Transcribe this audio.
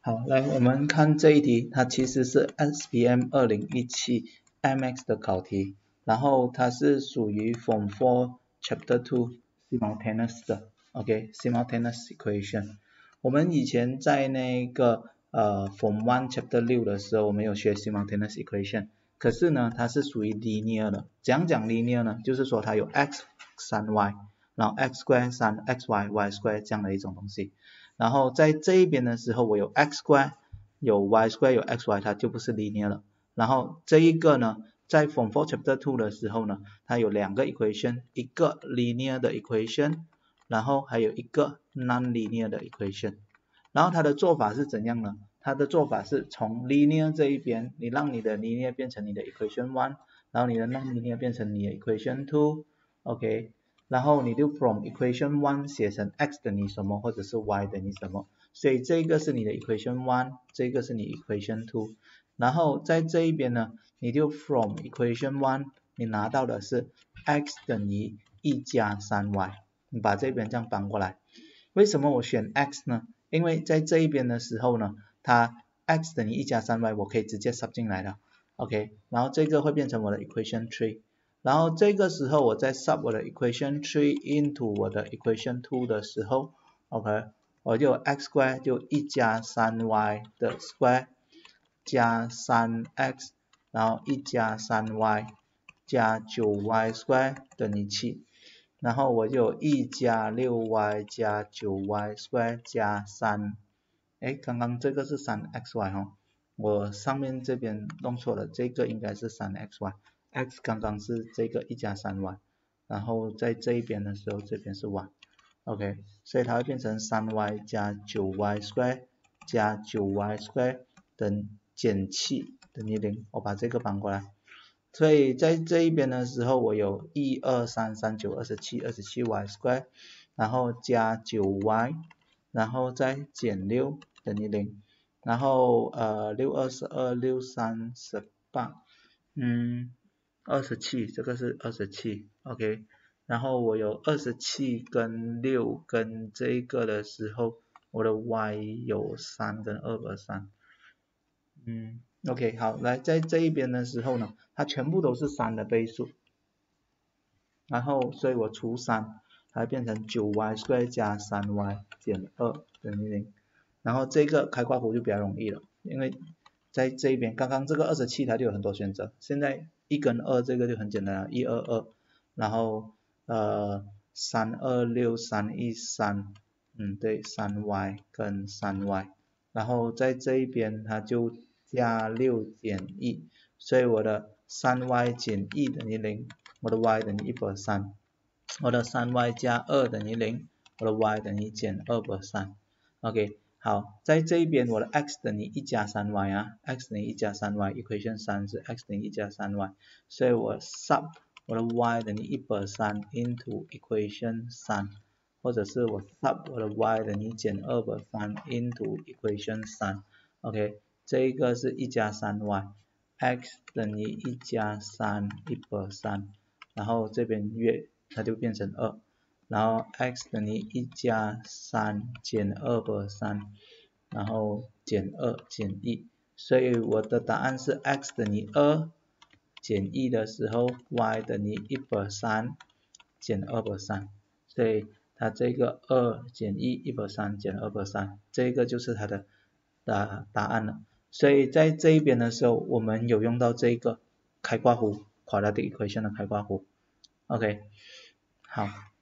好，来我们看这一题，它其实是 SPM 2017 MX 的考题，然后它是属于 Form 4 Chapter 2 Simultaneous 的 ，OK Simultaneous Equation。我们以前在那个Form 1 Chapter 6的时候，我们有学 Simultaneous Equation， 可是呢它是属于 linear 的，怎样讲 linear 呢？就是说它有 x 3 y， 然后 x square 3 xy y square 这样的一种东西。然后在这一边的时候，我有 x square， 有 y square， 有 xy， 它就不是 linear 了。然后这一个呢，在 Form 4 Chapter 2的时候呢，它有两个 equation， 一个 linear 的 equation， 然后还有一个 non-linear 的 equation。然后它的做法是怎样呢？它的做法是从 linear 这一边，你让你的 linear 变成你的 equation 1， 然后你的 non-linear 变成你的 equation 2，OK。然后你就 from equation 1写成 x 等于什么或者是 y 等于什么，所以这个是你的 equation 1， 这个是你 equation 2， 然后在这一边呢，你就 from equation 1你拿到的是 x 等于1加 3y， 你把这边这样搬过来。为什么我选 x 呢？因为在这一边的时候呢，它 x 等于1加 3y 我可以直接 sub 进来的 ，OK， 然后这个会变成我的 equation 3。然后这个时候我在 sub 我的 equation 3 into 我的 equation 2的时候 ，OK， 我就有 x square 就1加 3y 的 square 加 3x， 然后1加 3y 加 9y square 等于7，然后我就有1加 6y 加 9y square 加3，刚刚这个是 3xy 哦，我上面这边弄错了，这个应该是 3xy。x 刚刚是这个1加 3y， 然后在这一边的时候，这边是 y，OK， 所以它会变成 3y 加 9y square 加 9y square 减7等于0，我把这个搬过来，所以在这一边的时候，我有1 2 3 3 9 27 27y square， 然后加 9y， 然后再减6等于0，然后6 2 12 6 3 18， 27，这个是27 ，OK， 然后我有27跟6跟这一个的时候，我的 y 有3跟2/3，OK， 好，来在这一边的时候呢，它全部都是3的倍数，然后所以我除3，它会变成 9y square 加 3y 减2等于0，然后这个开括弧就比较容易了，因为在这一边刚刚这个27它就有很多选择，现在1跟2这个就很简单了，122，然后326 313，对 3y 跟 3y， 然后在这一边它就加6减1，所以我的 3y 减1等于0，我的 y 等于1/3，我的 3y 加2等于0，我的 y 等于减2/3。OK， 好，在这一边我的 x 等于1加 3y 啊 ，x 等于1加 3y， equation 3是 x 等于1加 3y， 所以我 sub 我的 y 等于1/3 into equation 3，或者是我 sub 我的 y 等于减2/3 into equation 3。OK， 这一个是1加 3y， x 等于1加3 1/3， 然后这边它就变成2，然后 x 等于1加3减2/3，然后减2减1，所以我的答案是 x 等于2减1的时候 y 等于1/3减2/3，所以它这个2减1 1/3减2/3，这个就是它的答案了。所以在这一边的时候，我们有用到这个开括弧 quadratic equation 的开括弧。OK， 好。